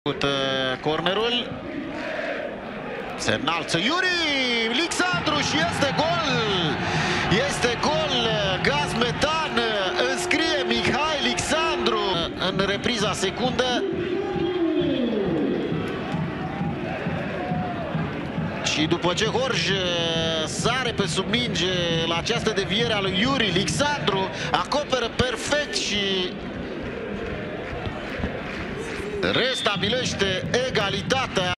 Cornerul. Se înalță Iuri Alexandru și este gol! Este gol! Gaz metan! Înscrie Mihai Alexandru în repriza secundă. Și după ce Horj sare pe sub minge la această deviere a lui Iuri Alexandru, acoperă perfect și restabilește egalitatea.